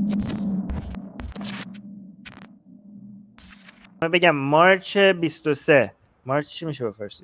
من بگم مارچ 23. مارچ چی میشه به فارسی؟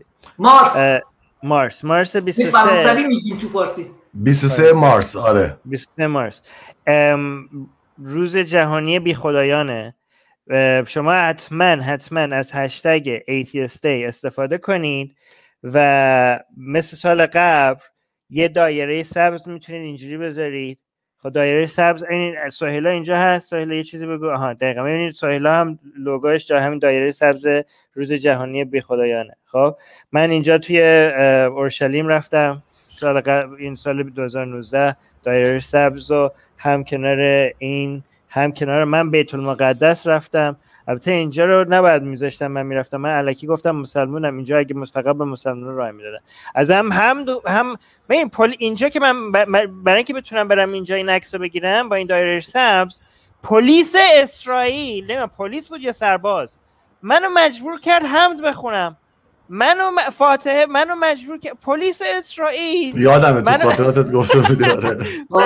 مارس 23. فرانسوی میگیم تو فارسی. 23 مارس. آره 23 مارس روز جهانی بی خدایانه. شما حتما از هشتگ Atheist Day استفاده کنید و مثل سال قبل یه دایره سبز میتونید اینجوری بذارید. خب دایره سبز این سهیلا اینجا هست. سهیلا یه چیزی بگو. آها دقیقاً ببینید سهیلا هم لوگوش جا همین دایره سبز روز جهانی بی خدایانه. خب من اینجا توی اورشلیم رفتم سال قبل، این سال 2019 دایره سبز و هم کنار من بیت المقدس رفتم. البته اینجا رو نباید میذاشتم من میرفتم، من الکی گفتم مسلمونم اینجا، اگه فقط به مسلمانان راه میدادن. از هم این اینجا که من برای اینکه بتونم برم اینجا این عکسو بگیرم با این دایره سبز، پلیس اسرائیل نمیدونم پلیس بود یا سرباز منو مجبور کرد حمد بخونم. فاتحه منو مجبور کرد. پلیس اسرائیل یادمه تو خاطراتت گفته بودی. آره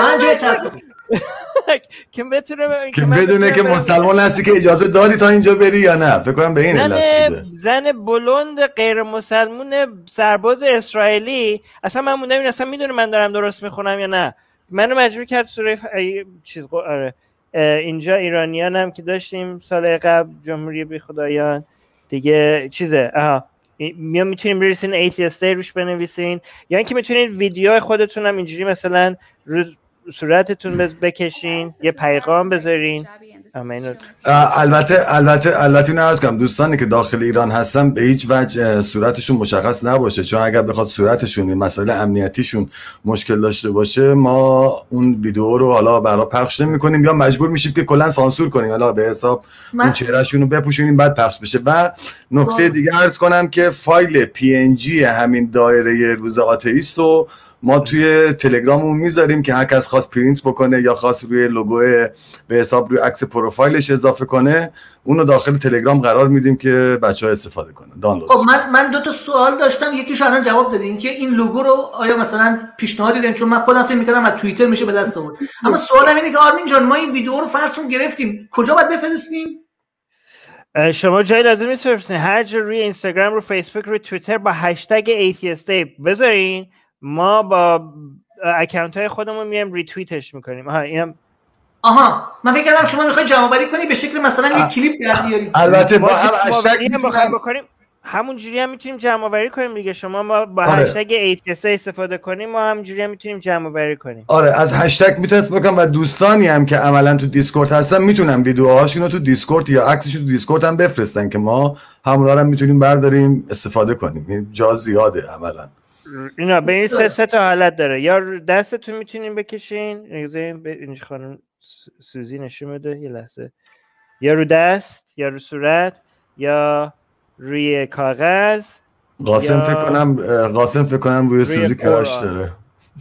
که بتونه که بدونه که مسلمان هستی که اجازه داری تا اینجا بری یا نه. فکر کنم به این علت بوده. زن بلند غیر مسلمون سرباز اسرائیلی اصلا من موندم این اصلا میدونه من دارم درست میخونم یا نه. منو مجبور کرد سوره آره اینجا ایرانیان هم که داشتیم سال قبل جمهوری بی خدایان دیگه چیزه. میتونین بریسین Atheist Day روش بنویسین، یا اینکه میتونین ویدیو خودتون هم اینجوری مثلا صورتتون بکشین یه پیغام بذارین. البته نرز کنم دوستانی که داخل ایران هستن به هیچ وجه صورتشون مشخص نباشه، چون اگر بخواد صورتشون مسئله امنیتیشون مشکل داشته باشه ما اون ویدیو رو حالا برای پخش نمی‌کنیم یا مجبور میشیم که کلا سانسور کنیم، حالا به حساب اون چهرهشون رو بپوشونیم بعد پخش بشه. و نکته دیگه عرض کنم که فایل PNG همین دایره روز آتئیست رو ما توی تلگراممون میذاریم که هر کس خواست پرینت بکنه یا خواست روی لوگو به حساب روی عکس پروفایلش اضافه کنه اونو داخل تلگرام قرار میدیم که بچه‌ها استفاده کنن دانلود. خب من دو تا سوال داشتم، یکیش الان جواب دادین که این لوگو رو آیا مثلا پیشنهاد دیدین؟ چون من خودم فکر می‌کردم از توییتر میشه به دست آورد. اما سوالم اینه که آرمین جان ما این ویدیو رو فرضون گرفتیم کجا باید بفرستیم؟ شما جای لازم نیست بفرستین، هر جا روی اینستاگرام، رو فیسبوک، رو توییتر با هشتگ Atheist Day بذارین، ما با اکانت های خودمون میایم ریتوییتش میکنیم. من فکر کردم شما میخواید جمع آوری کنی به شکل مثلا یک کلیپ در بیارید. البته با هم هشتگ بکنیم همون جوری هم میتونیم جمع آوری کنیم دیگه. شما ما با هشتگ Atheist استفاده کنیم ما هم جوری هم میتونیم جمع آوری کنیم. آره از هشتگ میتونید استفاده کنم و دوستانی هم که عملا تو دیسکورد هستن میتونن ویدیوهاشون رو تو دیسکورد یا عکسشون تو دیسکورد هم بفرستن که ما همونا رو میتونیم برداریم استفاده کنیم. این جا زیاده عملا. اینا به این سه تا حالت داره، یا دستتون میتونین بکشین اینجا خانم سوزی نشون بده یه لحظه، یا رو دست یا رو صورت یا روی کاغذ. قاسم فکر کنم روی سوزی کراش داره.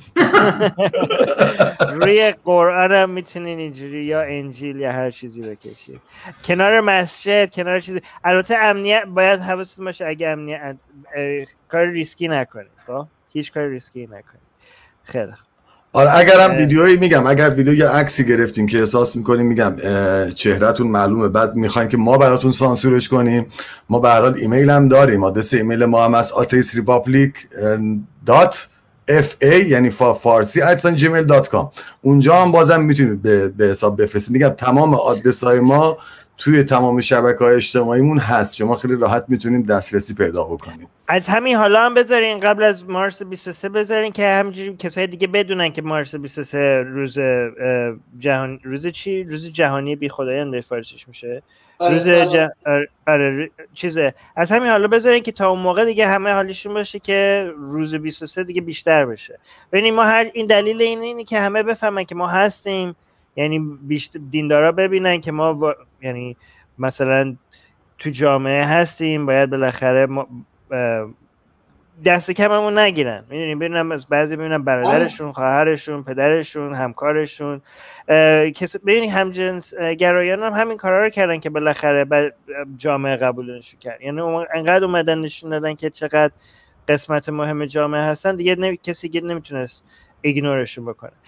روی قرآن هم میتونین اینجوری یا انجیل یا هر چیزی بکشید کنار مسجد، کنار چیزی. البته امنیت باید حواستون باشه، اگه امنیت کار ریسکی نکنید، هیچ کار ریسکی نکنید. خیلی آره اگرم ویدیویی میگم اگر ویدیو یا عکسی گرفتیم که احساس میکنیم میگم چهرهتون معلومه بعد میخواین که ما براتون سانسورش کنیم، ما به هر حال ایمیل هم داریم. آدرس ایمیل ما هم از atheistrepublic.fa یعنی فارسی @gmail.com. اونجا هم بازم میتونید به حساب بفرستید. میگم تمام آدرس های ما توی تمام شبکه‌های اجتماعیمون هست، شما خیلی راحت میتونید دسترسی پیدا بکنید. از همین حالا هم بذارین قبل از مارس 23 بذارین که همینجوری کسای دیگه بدونن که مارس 23 روز روز جهانی بی خدایان به فارسیش میشه. چیزه. از همین حالا بذارین که تا اون موقع دیگه همه حالیشون باشه که روز 23 دیگه بیشتر بشه. ببینید ما این دلیل اینه که همه بفهمن که ما هستیم، یعنی دیندارا ببینن که ما یعنی مثلا تو جامعه هستیم، باید بالاخره دست کممون نگیرن. میدونیم ببینم از بعضی ببینم برادرشون، خواهرشون، پدرشون، همکارشون، ببینید همجنس گرایان هم همین کارا رو کردن که بالاخره جامعه قبولش کرد. یعنی انقدر اومدن نشون دادن که چقدر قسمت مهم جامعه هستن دیگه کسی نمیتونست ایگنورشون بکنه.